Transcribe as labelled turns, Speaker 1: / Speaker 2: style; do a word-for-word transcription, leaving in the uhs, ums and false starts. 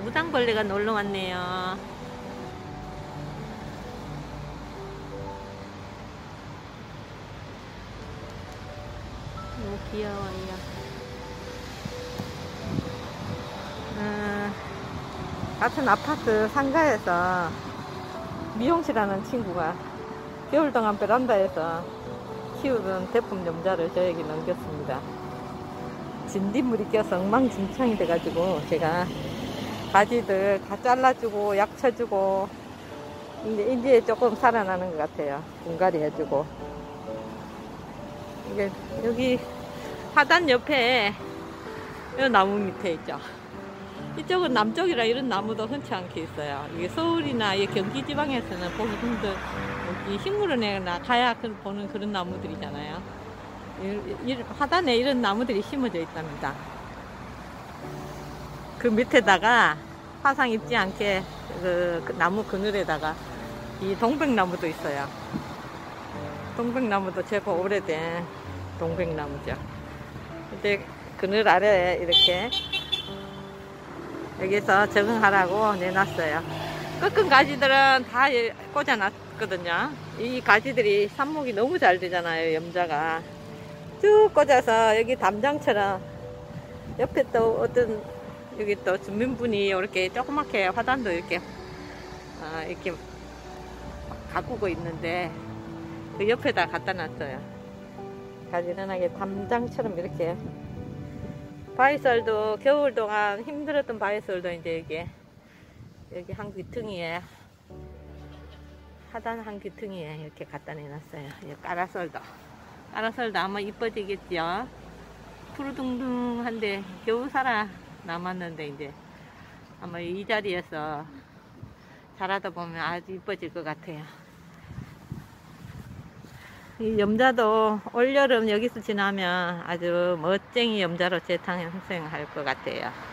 Speaker 1: 무당벌레가 놀러 왔네요. 너무 귀여워요. 음, 같은 아파트 상가에서 미용실 하는 친구가 겨울 동안 베란다에서 키우던 대품 염자를 저에게 넘겼습니다. 진딧물이 껴서 엉망진창이 돼가지고 제가 가지들 다 잘라주고 약 쳐주고 이제, 이제 조금 살아나는 것 같아요. 분갈이 해주고. 이게 여기 하단 옆에 이 나무 밑에 있죠. 이쪽은 남쪽이라 이런 나무도 흔치 않게 있어요. 이게 서울이나 이 경기 지방에서는 보기 힘든, 여기 식물원에나 가야 보는 그런 나무들이잖아요. 이, 이, 하단에 이런 나무들이 심어져 있답니다. 그 밑에다가 화상 입지 않게 그, 그 나무 그늘에다가 이 동백나무도 있어요. 동백나무도 제법 오래된 동백나무죠. 근데 그늘 아래에 이렇게 여기서 적응하라고 내놨어요. 꺾은 가지들은 다 꽂아놨거든요. 이 가지들이 삽목이 너무 잘 되잖아요. 염자가 쭉 꽂아서 여기 담장처럼 옆에 또 어떤 여기 또 주민분이 이렇게 조그맣게 화단도 이렇게 어, 이렇게 가꾸고 있는데 그 옆에다 갖다 놨어요. 가지런하게 담장처럼 이렇게. 바위썰도 겨울 동안 힘들었던 바위썰도 이제 여기 여기 한 귀퉁이에 하단 한 귀퉁이에 이렇게 갖다 내놨어요. 까라썰도 까라썰도 아마 이뻐지겠죠. 푸르둥둥한데 겨우 살아 남았는데 이제 아마 이 자리에서 자라다 보면 아주 이뻐질 것 같아요. 이 염자도 올여름 여기서 지나면 아주 멋쟁이 염자로 재탄생할 것 같아요.